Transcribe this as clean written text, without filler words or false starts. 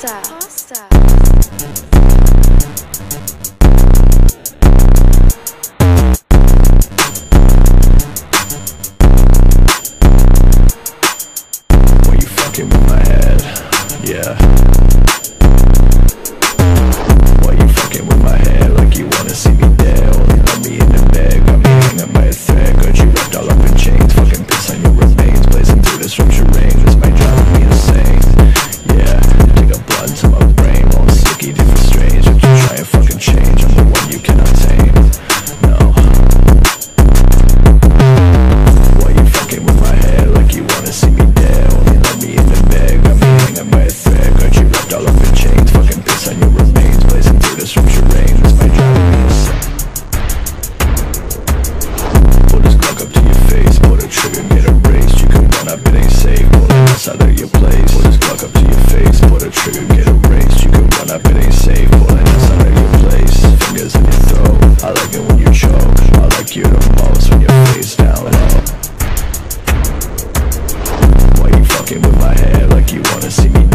When you fucking with my head, yeah. Why you fucking with my head like you wanna see me dead? Only let me in the bed, got me hanging by a thread. Got you wrapped all up in chains, fucking piss on your remains. Blazing through this structure range, this might drive me insane. Yeah, you take a blunt to my brain, while I'm sticky, different strange. If you try and fucking change, I'm the one you cannot tame. No. Why you fucking with my head like you wanna see me dead? Only let me in the bed, got me hanging by a thread. Got you wrapped all up in chains, fucking piss on your remains. Blazing through this structure range, this might drive me insane. Pull this Glock up to your face, pull the trigger, get erased. You can run up, it ain't safe, pull it inside of your place. Pull this Glock up to your face, pull the trigger, get erased. You can run up, it ain't safe, pull it inside of your place. Fingers in your throat, I like it when you choke. I like you the most when your face down low. Why you fucking with my head like you wanna see me